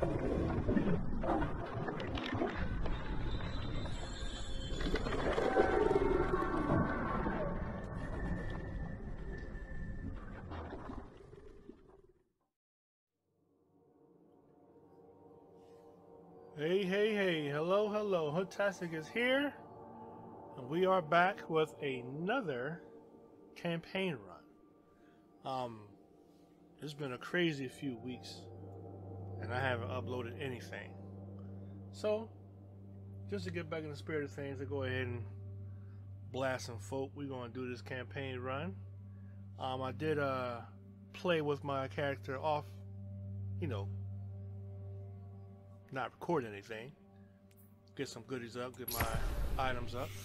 Hey, hello, HoodTastic is here, and we are back with another campaign run. It's been a crazy few weeks, and I haven't uploaded anything. So, just to get back in the spirit of things, to go ahead and blast some folk, we're going to do this campaign run. I did play with my character off, not record anything, get some goodies up, get my items up.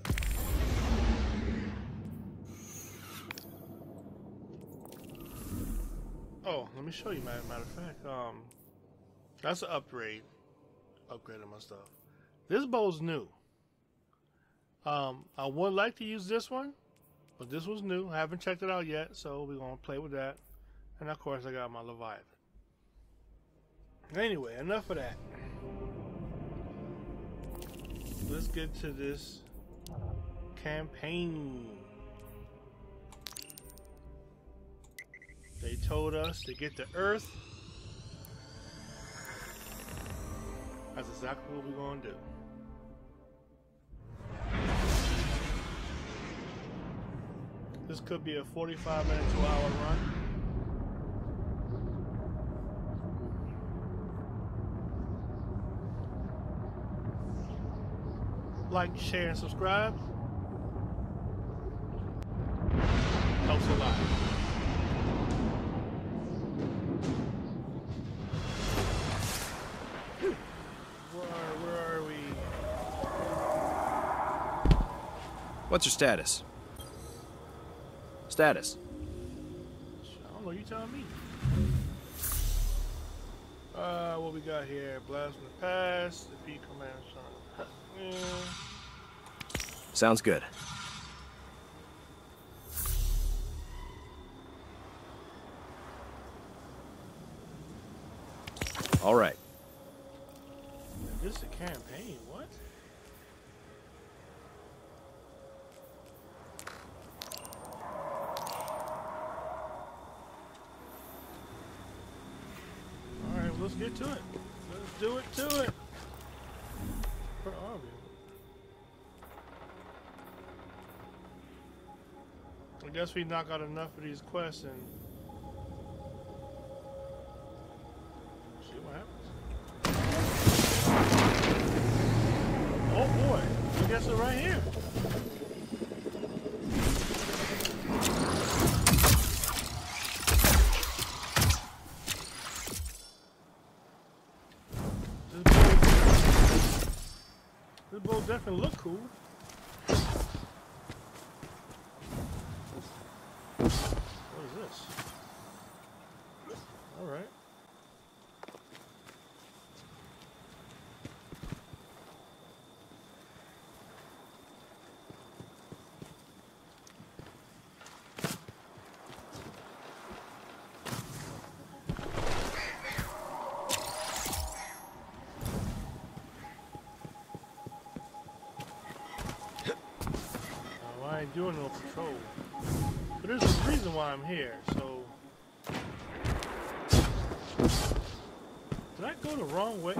Oh, let me show you, matter of fact. That's an upgrading my stuff. This bow's new. I would like to use this one, but this was new. I haven't checked it out yet, so we're gonna play with that. And of course I got my Leviathan. Anyway, enough of that. Let's get to this campaign. They told us to get to Earth. That's exactly what we're gonna do. This could be a 45-minute to hour run. Like, share, and subscribe. Helps a lot. Where are we? What's your status? Status? I don't know, you tell me. What we got here? Blast from the past, defeat command. Sounds good. All right. This is a campaign, what? Alright, well, let's get to it. Let's do it to it. Where are we? I guess we knock out enough of these quests and see what happens. Oh boy, I guess it's right here. This boat definitely look cool. What is this? All right. I ain't doing no patrol. But there's a reason why I'm here, so... Did I go the wrong way?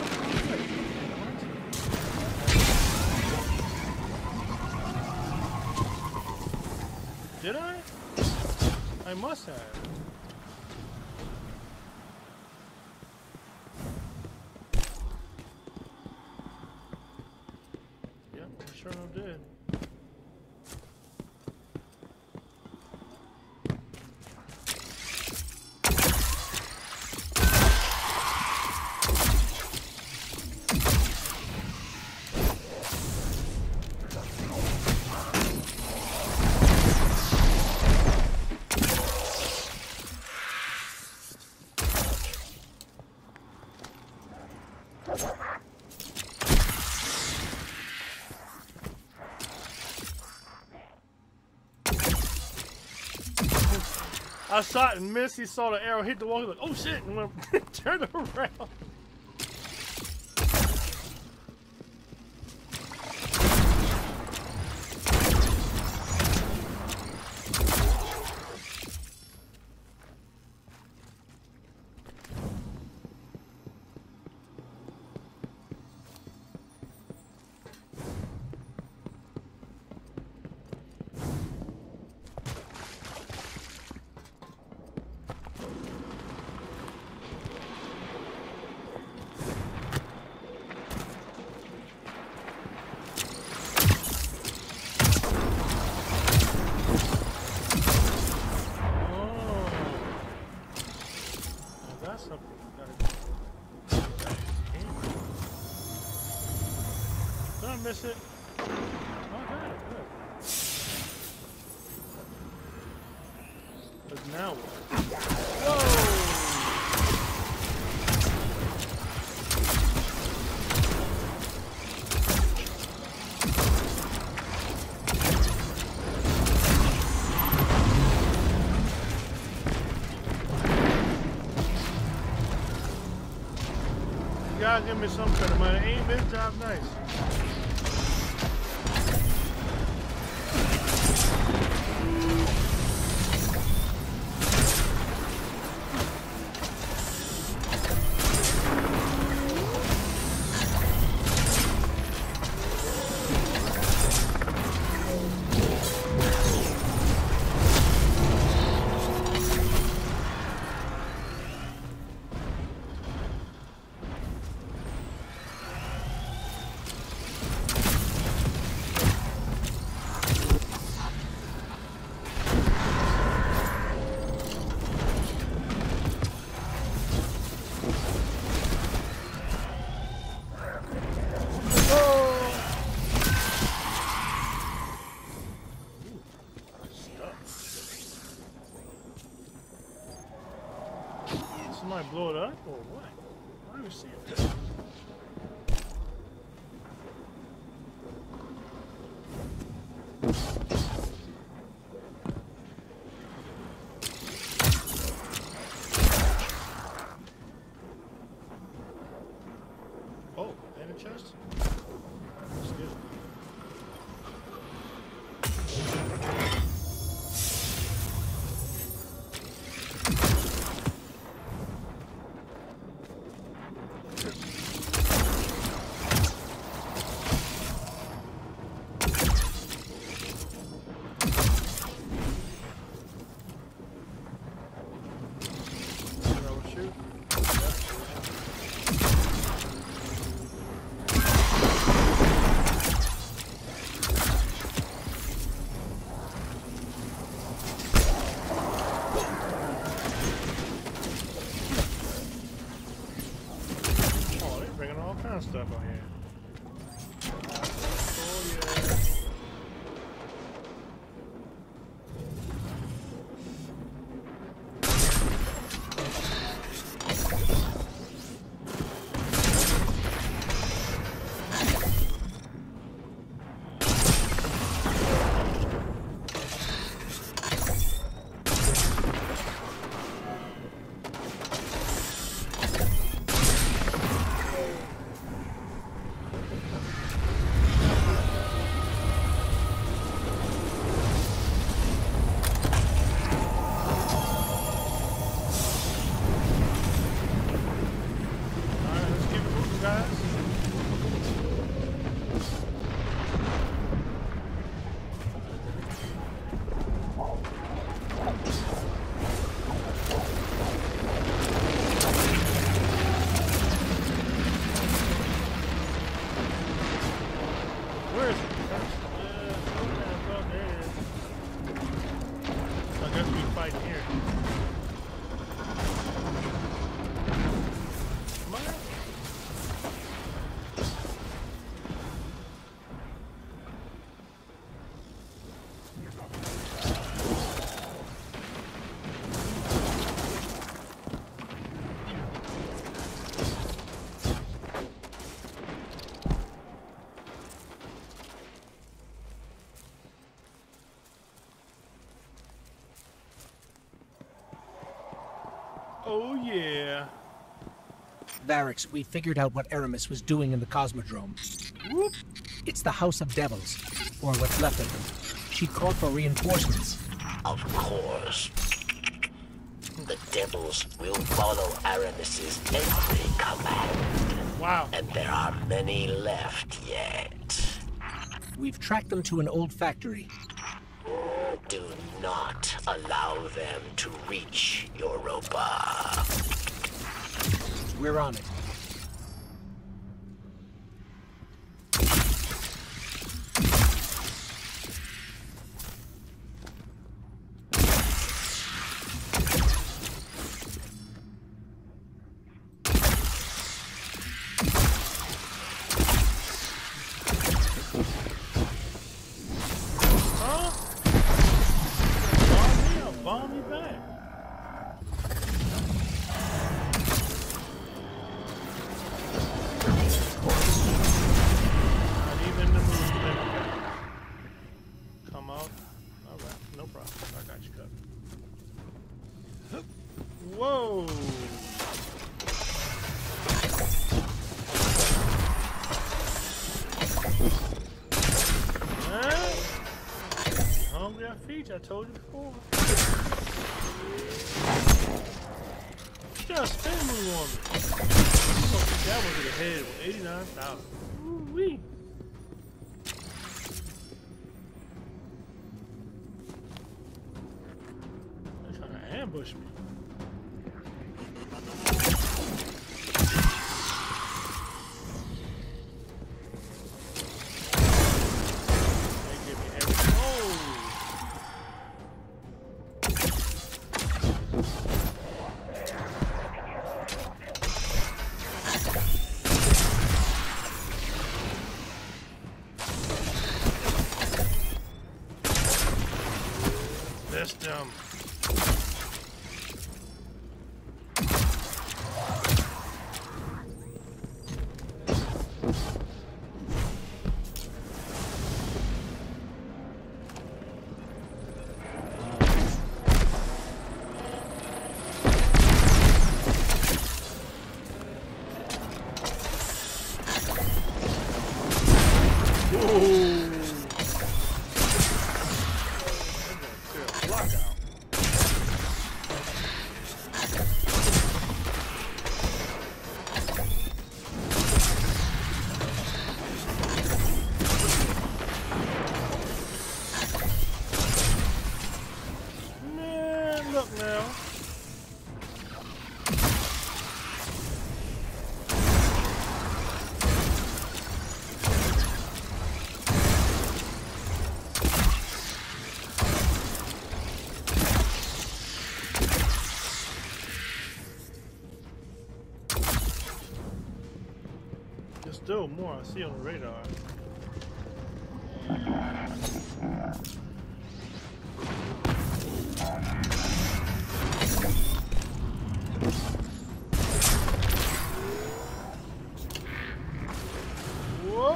Did I? I must have. Yep, I sure enough did. I shot and missed. He saw the arrow hit the wall. He was like, oh shit, and went, turned around. Did I miss it? Oh, good, good. But now what? Whoa! You gotta give me some credit, man. Ain't this job nice? Somebody blow it up or what? I don't even see it. Oh, and a chest? That's good. Stuff on here. Oh yeah. Varix, we figured out what Aramis was doing in the Cosmodrome. Whoop. It's the House of Devils, or what's left of them. She called for reinforcements. Of course. The devils will follow Aramis's every command. Wow. And there are many left yet. We've tracked them to an old factory. Do not allow them to reach Europa. We're on it. Bomb me back. Not even the movement. Come out. Alright, no problem. I got you covered. Whoa! Hungry I feed you, I told you before. Just spin move on me. That was in the head with 89,000. Ooh-wee. They're trying to ambush me. They give me everything. Oh! Them. Still more I see on the radar. Whoa.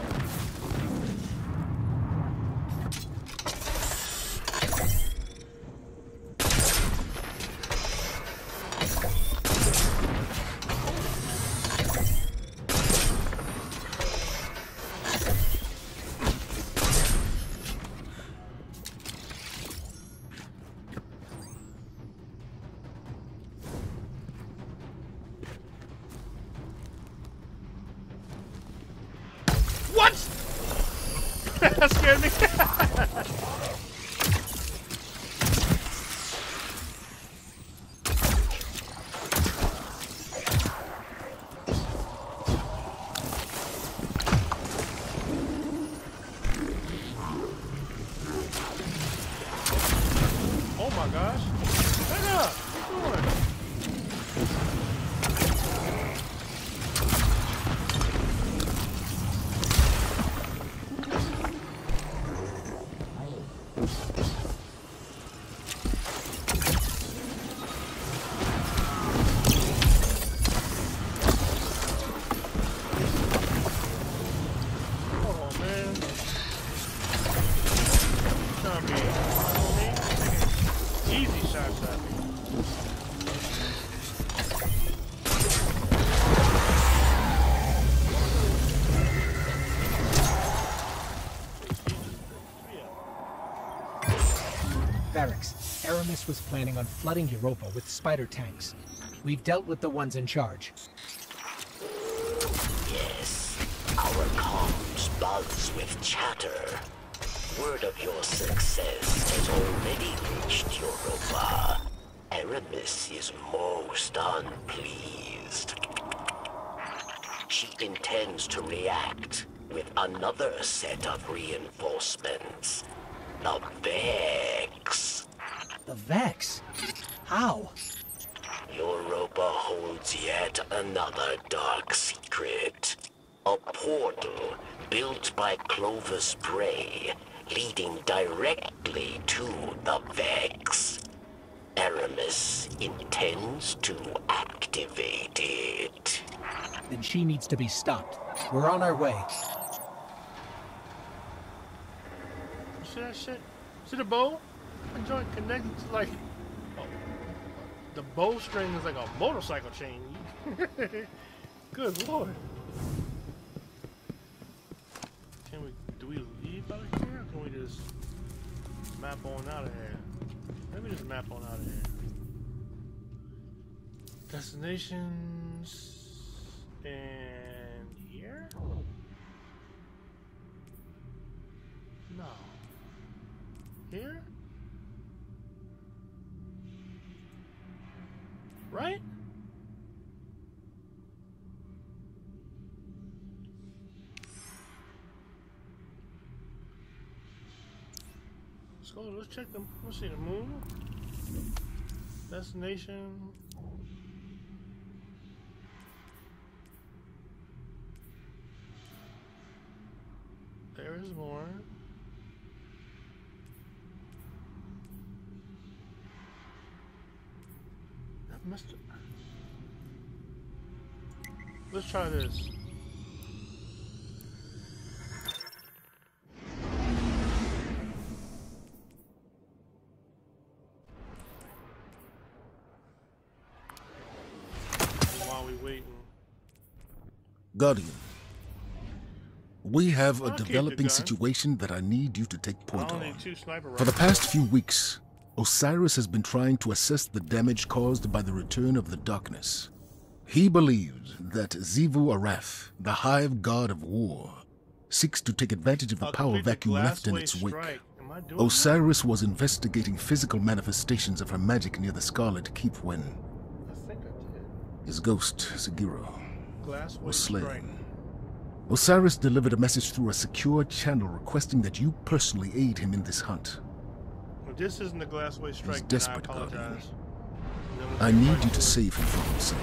What? That scared me. Oh my gosh. Back up. What are you doing? Osiris was planning on flooding Europa with spider tanks. We've dealt with the ones in charge. Yes, our comms buzz with chatter. Word of your success has already reached Europa. Aramis is most unpleased. She intends to react with another set of reinforcements. The Vex. The Vex? How? Europa holds yet another dark secret. A portal built by Clovis Bray, leading directly to the Vex. Aramis intends to activate it. Then she needs to be stopped. We're on our way. See that shit? See the bow? The joint connected to like... Oh, the bowstring is like a motorcycle chain. Good lord. Do we leave out of here? Or can we just map on out of here? Maybe just map on out of here. Destinations... And here? No. Here? Right? Let's go, let's check them. Let's see the moon. Destination. There is more. I missed it. Let's try this. While we waiting. Guardian. We have a developing situation that I need you to take point on. For the past few weeks, Osiris has been trying to assess the damage caused by the return of the darkness. He believes that Xivu Arath, the Hive God of War, seeks to take advantage of the power vacuum left in its wake. Osiris was investigating physical manifestations of her magic near the Scarlet Keep when his ghost, Segiro, was slain. Osiris delivered a message through a secure channel requesting that you personally aid him in this hunt. Well, this isn't the Glassway strike. He's desperate, I apologize. I need you to save him from himself.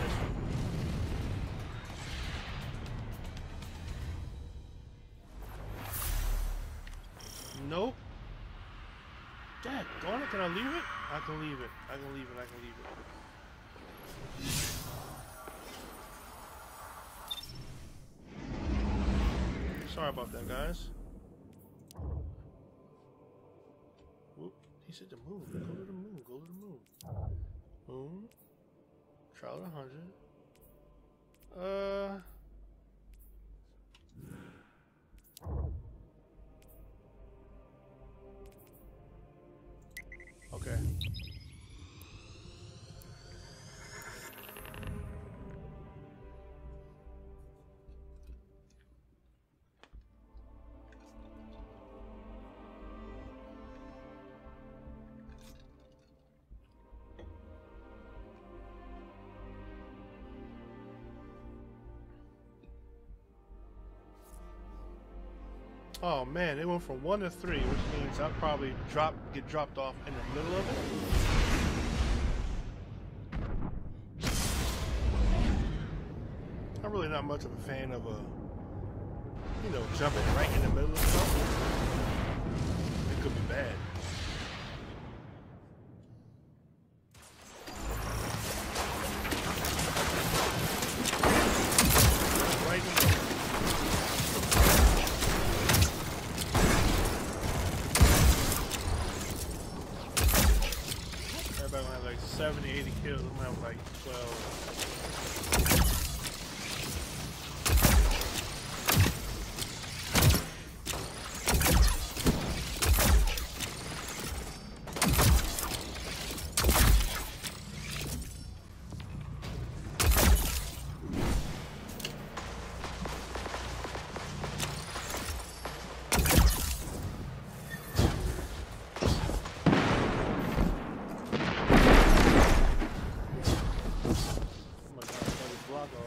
Nope. Dad, darn it, can I leave it? I can leave it. I can leave it. I can leave it. Sorry about that, guys. Whoop. He said the moon. Go to the moon. Go to the moon. Moon. Trial 100. Okay. Oh man, it went from 1 to 3, which means I'll probably get dropped off in the middle of it. I'm really not much of a fan of jumping right in the middle of something. It could be bad. Right in the middle. Everybody gonna have like 70, 80 kills. I'm gonna have like 12. I'll go.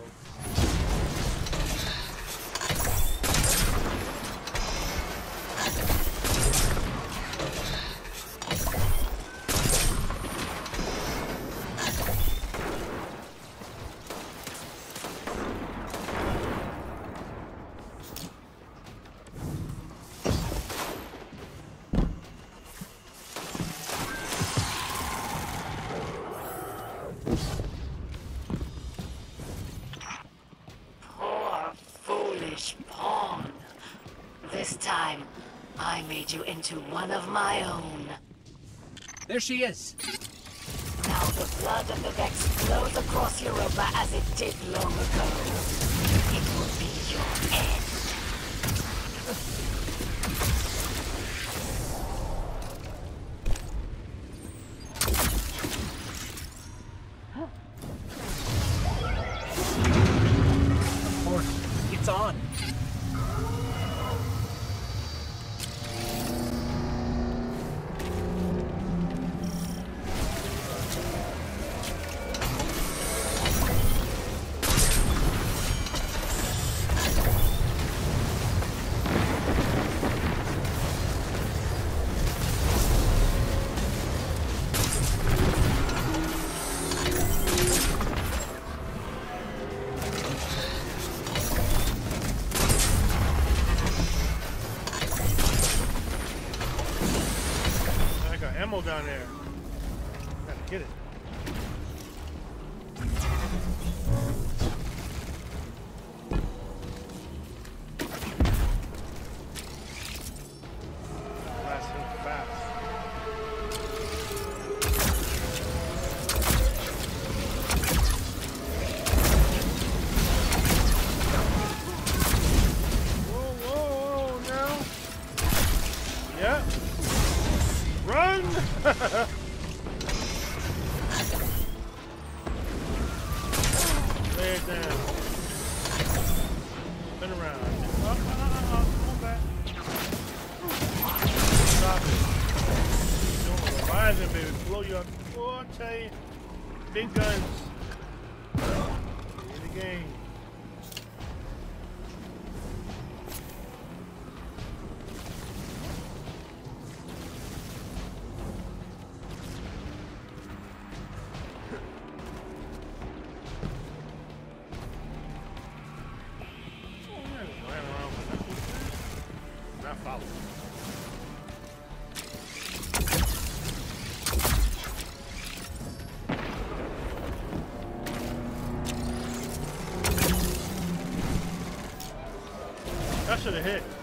This time, I made you into one of my own. There she is. Now the blood of the Vex flows across Europa as it did long ago. It will be your end. Of course, it's on. Ammo down there. Gotta get it. Blast him fast. Whoa, whoa, now. Yep. Run! Lay it down. Spin around. Come back. Stop it. Don't Leviathan, baby. Blow you up. Oh, I tell you. Big guns. In the game. Follow. That should have hit.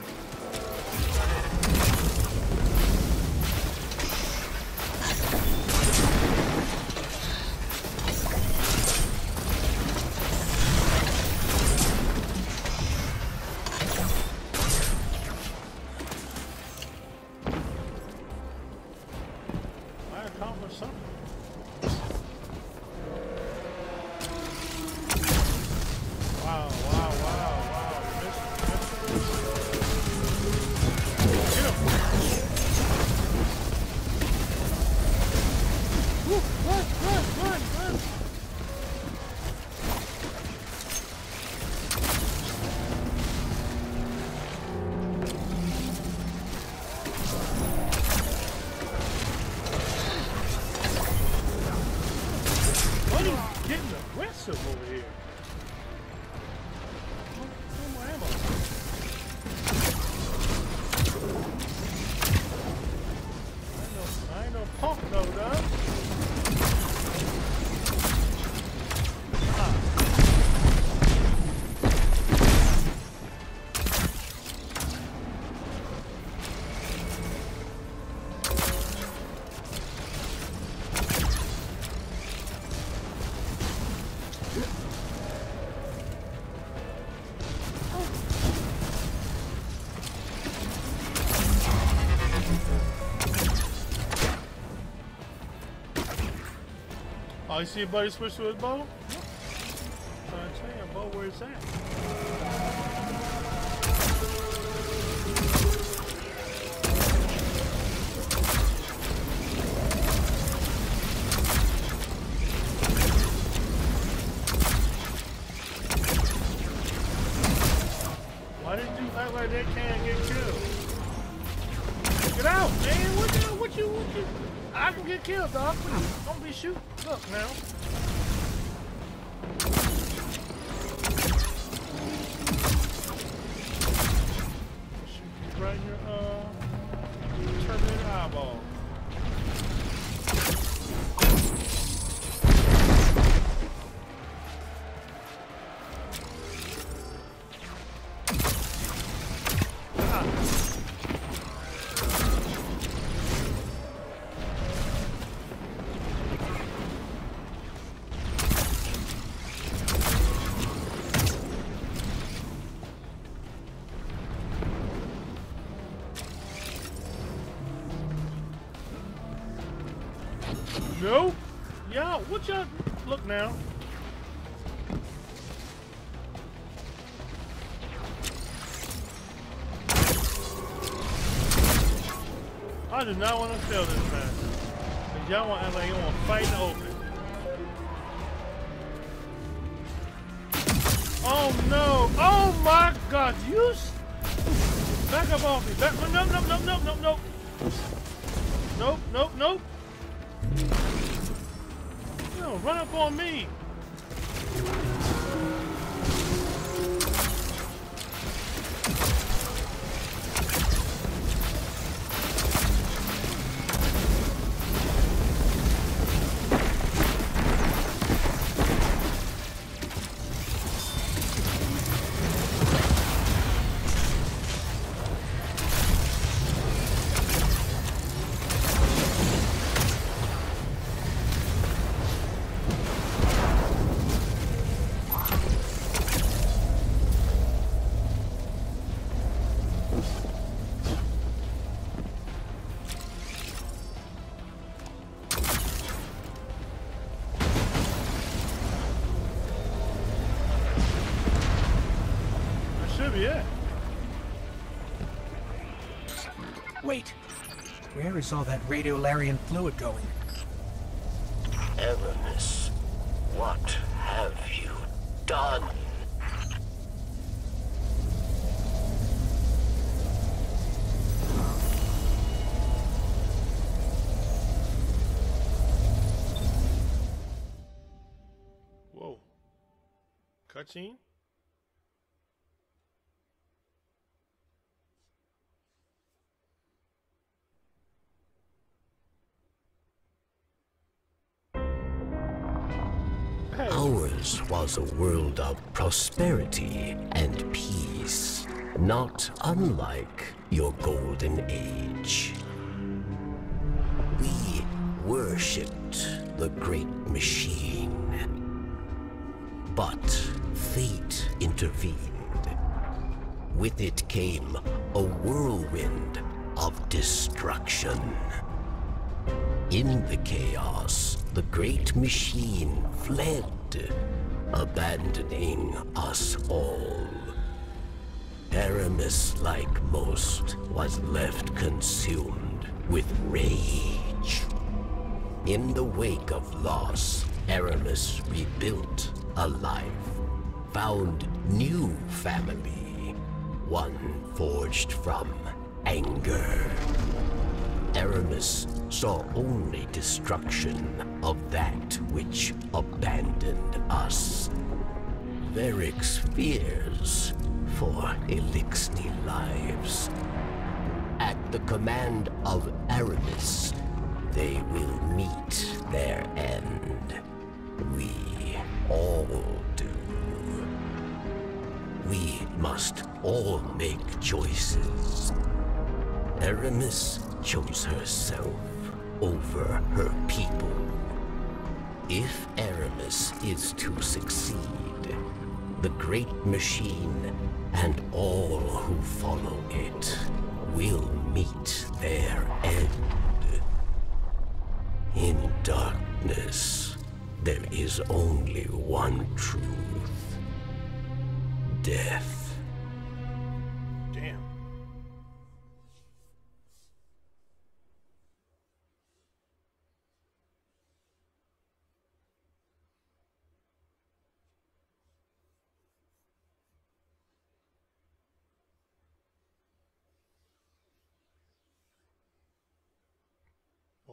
Over here. No more ammo. I ain't no punk, no, dog. Oh, you see a buddy switch to his bow? So I tell you, a bow where it's at. act like they can't get killed. Get out, man. What you? I can get killed, dog. Don't be shooting. Look now. Shoot you right in your Terminator eyeball. Nope. Y'all, what y'all look now? I do not want to fail this match. Cause y'all want to act like you want to fight in the open. Oh no! Oh my God! You back up off me! Back! No! Nope! No, run up on me! Yeah. Wait, where is all that radiolarian fluid going? Aramis, what have you done? Whoa. Cutscene? Ours was a world of prosperity and peace, not unlike your golden age. We worshipped the great machine, but fate intervened. With it came a whirlwind of destruction. In the chaos, the great machine fled, abandoning us all. Aramis, like most, was left consumed with rage. In the wake of loss, Aramis rebuilt a life, found new family, one forged from anger. Aramis saw only destruction of that which abandoned us. Varric's fears for Elixni lives. At the command of Aramis, they will meet their end. We all do. We must all make choices. Aramis chose herself over her people. If Aramis is to succeed, the great machine and all who follow it will meet their end. In darkness, there is only one truth. Death. Damn.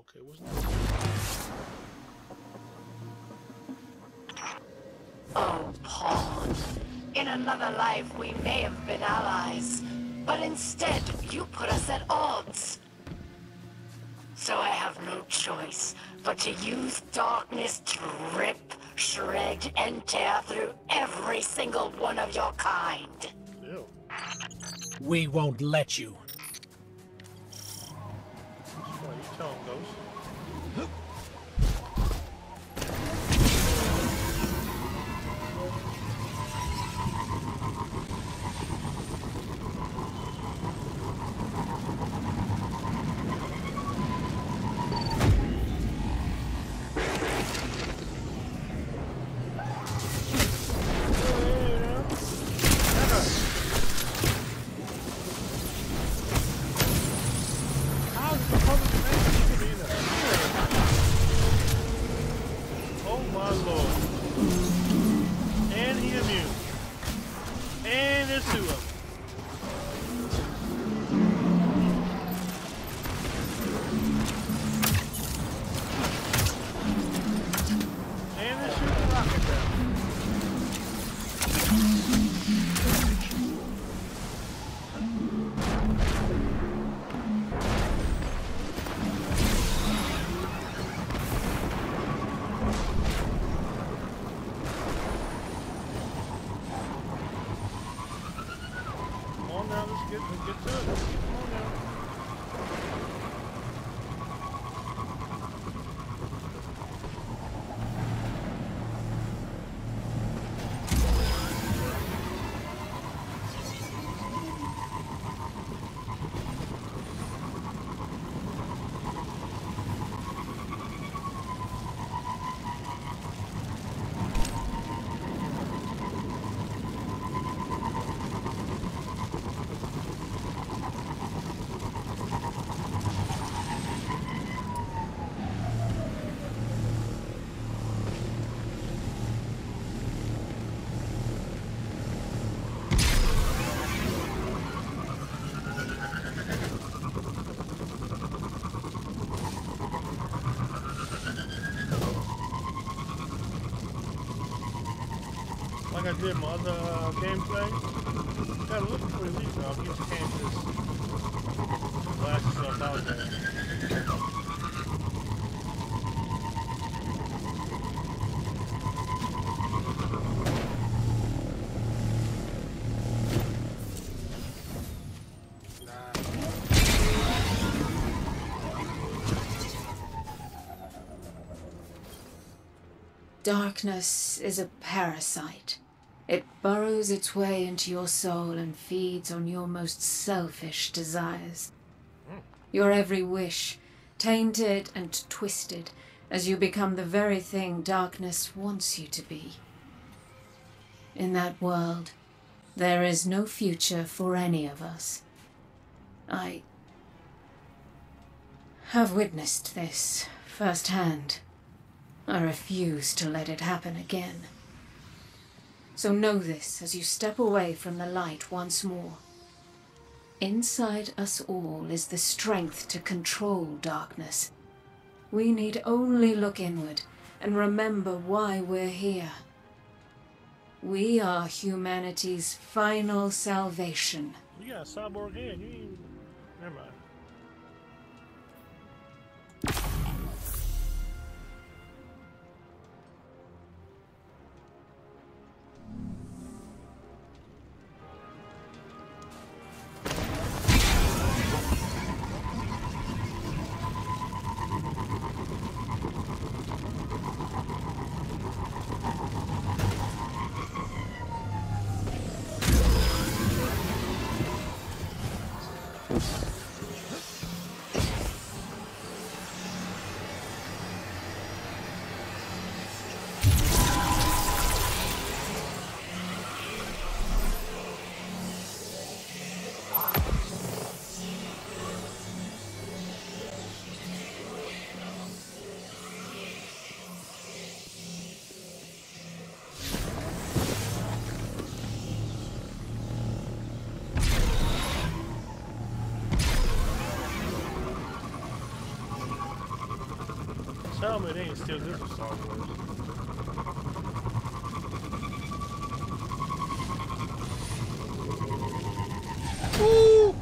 Okay, what's next? Oh, Paul. In another life, we may have been allies, but instead, you put us at odds. So I have no choice but to use darkness to rip, shred, and tear through every single one of your kind. Ew. We won't let you. What are you telling Ghost? Like I did my other gameplay, gotta look for at least now. You just can't just blast yourself out there. Darkness is a parasite. It burrows its way into your soul and feeds on your most selfish desires. Your every wish, tainted and twisted as you become the very thing darkness wants you to be. In that world, there is no future for any of us. I have witnessed this firsthand. I refuse to let it happen again. So know this as you step away from the light once more. Inside us all is the strength to control darkness. We need only look inward and remember why we're here. We are humanity's final salvation. You got a cyborg head. You ain't... Never mind. steal this from Star Wars. Ooh!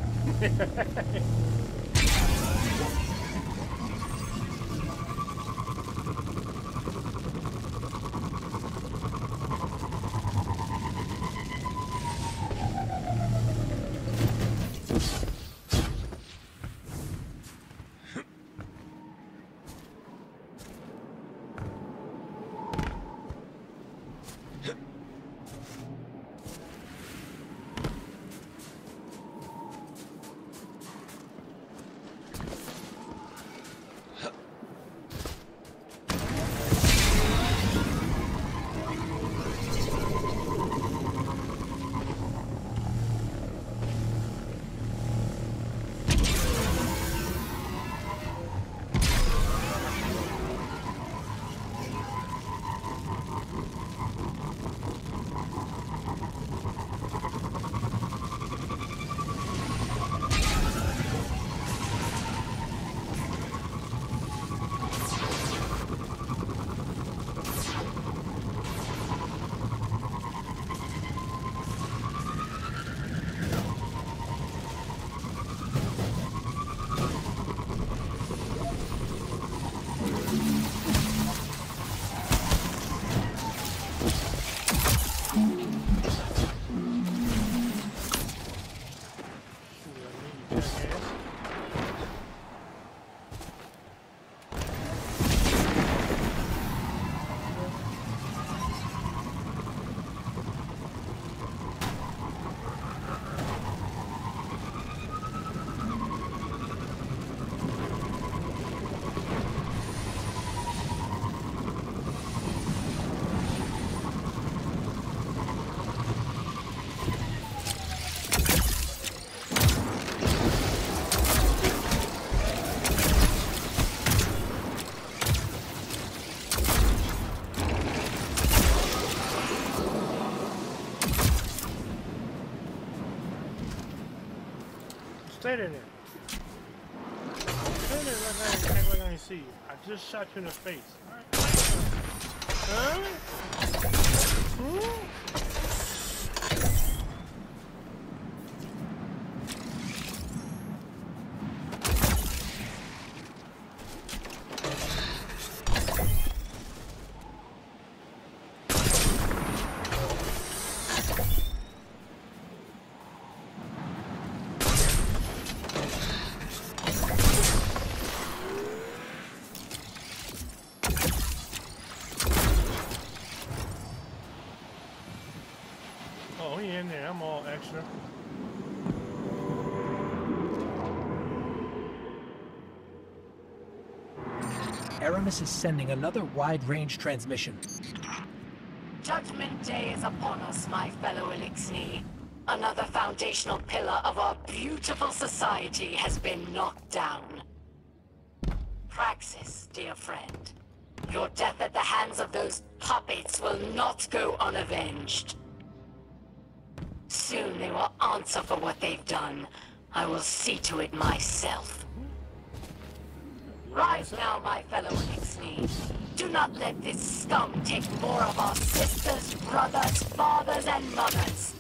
Stay there. Stay there act like I didn't see you. I just shot you in the face. Alright. Huh? Oh, he in there. I'm all extra. Aramis is sending another wide-range transmission. Judgment Day is upon us, my fellow Elixir. Another foundational pillar of our beautiful society has been knocked down. Praxis, dear friend. Your death at the hands of those puppets will not go unavenged. Soon they will answer for what they've done. I will see to it myself. Rise now, my fellow Elixir. Do not let this scum take more of our sisters, brothers, fathers, and mothers.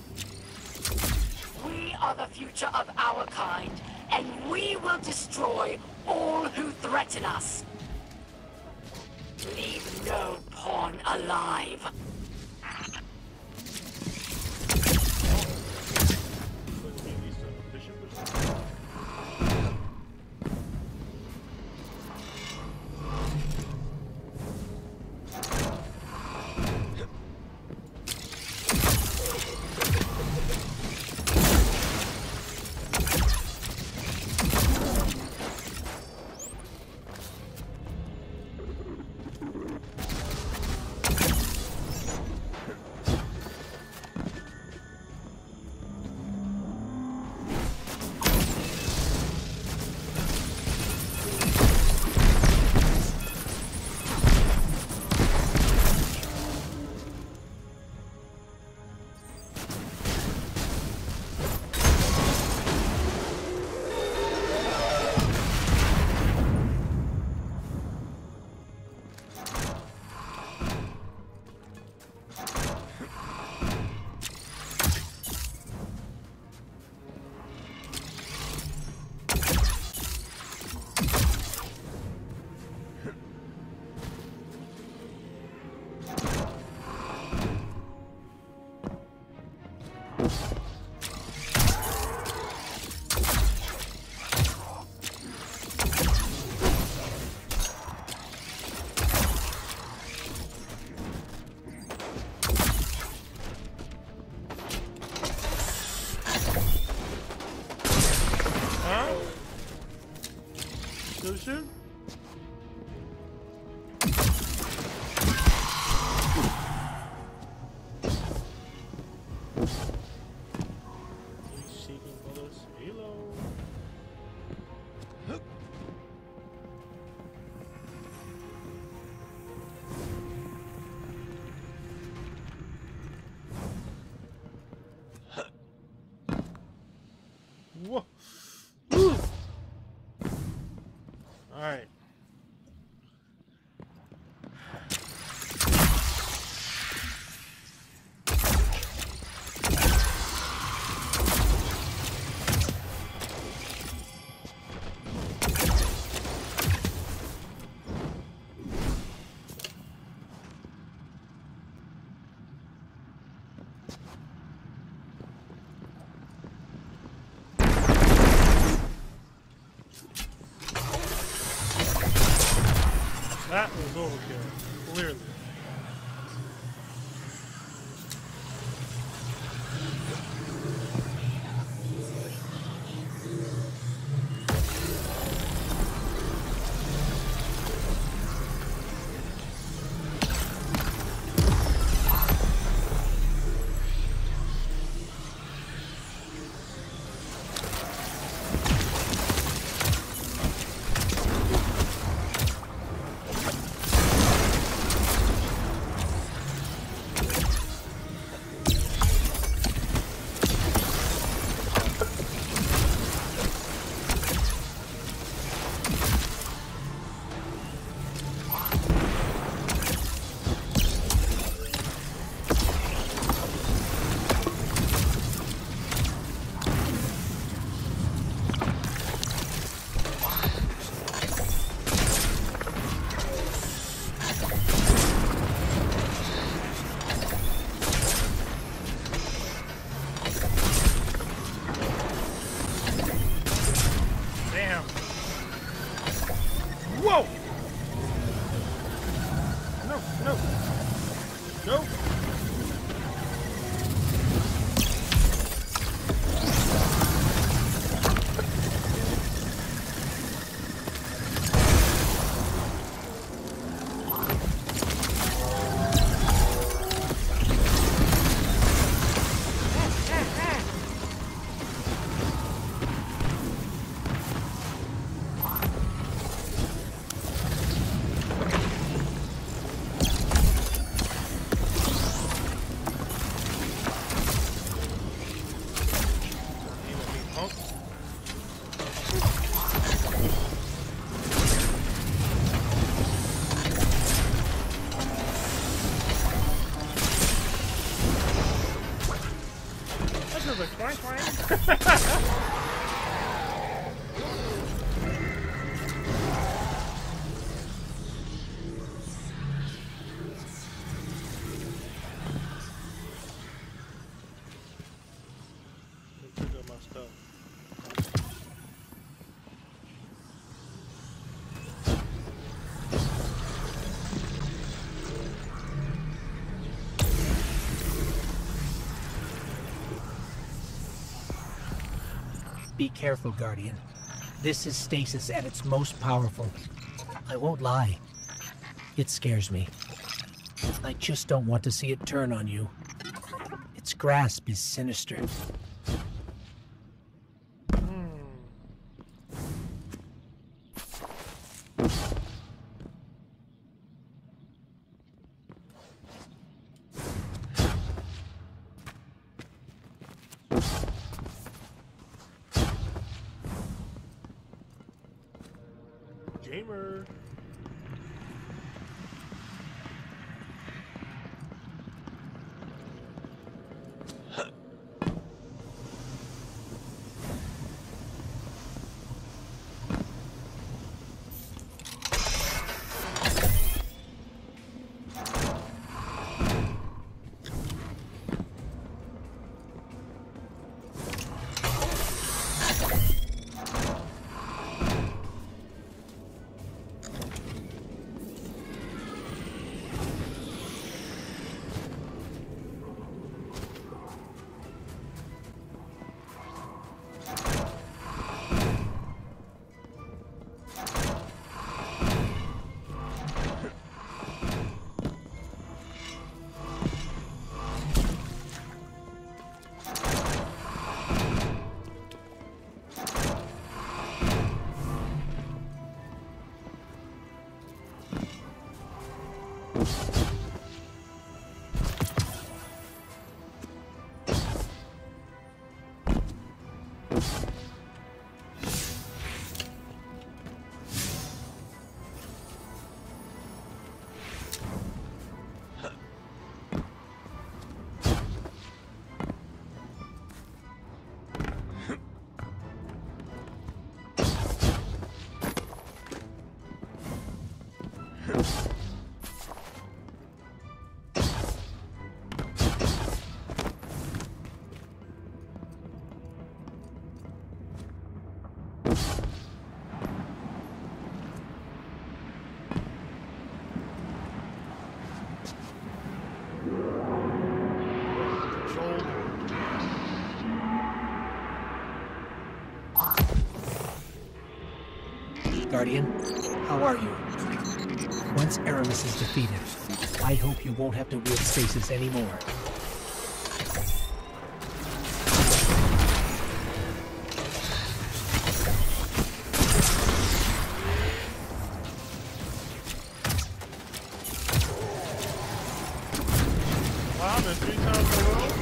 We are the future of our kind, and we will destroy all who threaten us. Leave no pawn alive. Shoot? Seeking bullets. Halo. Whoa. Woo. All right. That was overkill, clearly. Whoa! No. Be careful, Guardian. This is stasis at its most powerful. I won't lie. It scares me. I just don't want to see it turn on you. Its grasp is sinister. Gamer. controlled. Guardian, how are you? Once Aramis is defeated, I hope you won't have to wield stasis anymore. Wow, been 3 times in a row.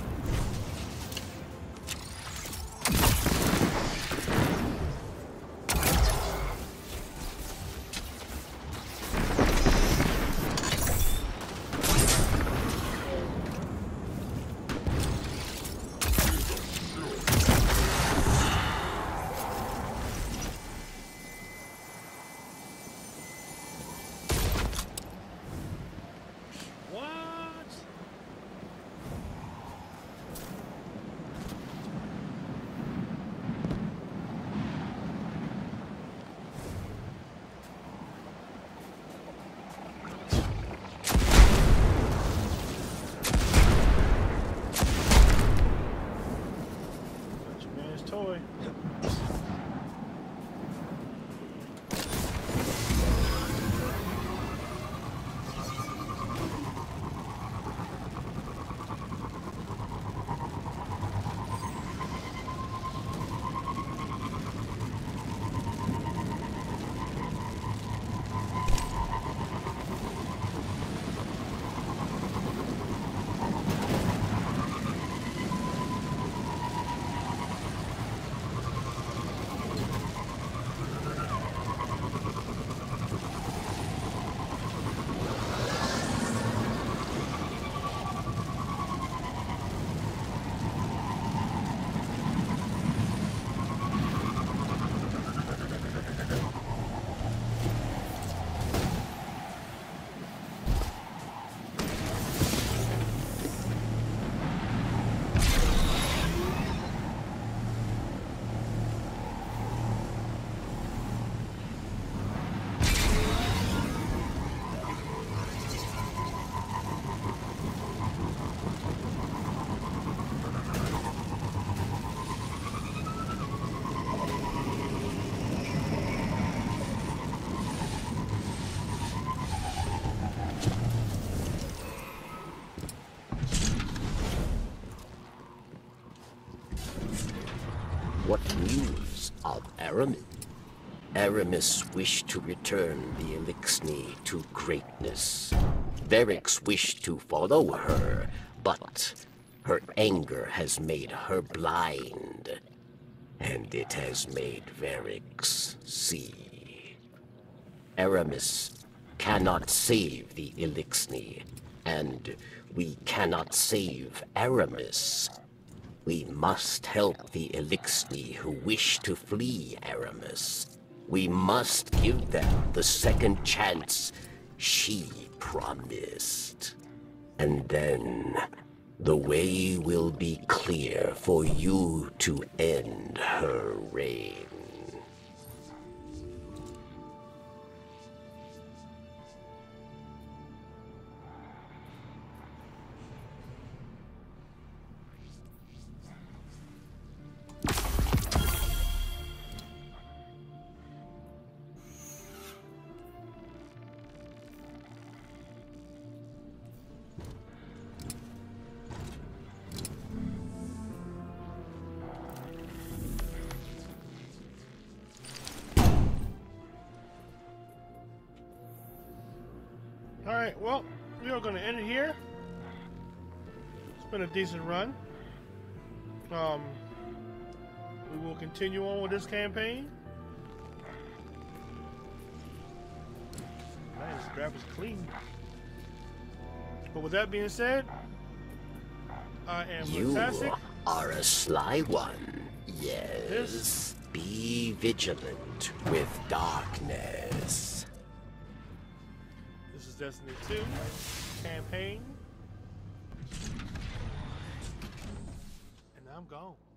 Toy. What news of Aramis? Aramis wished to return the Elixni to greatness. Verix wished to follow her, but her anger has made her blind. And it has made Verix see. Aramis cannot save the Elixni, and we cannot save Aramis. We must help the Elixni who wish to flee Aramis. We must give them the second chance she promised. And then the way will be clear for you to end her reign. Alright, well, we are going to end it here. It's been a decent run. We will continue on with this campaign. Man, this grab is clean. But with that being said, I am HoodTastic. You are a sly one, yes. Be vigilant with darkness. This is Destiny 2 campaign. And I'm gone.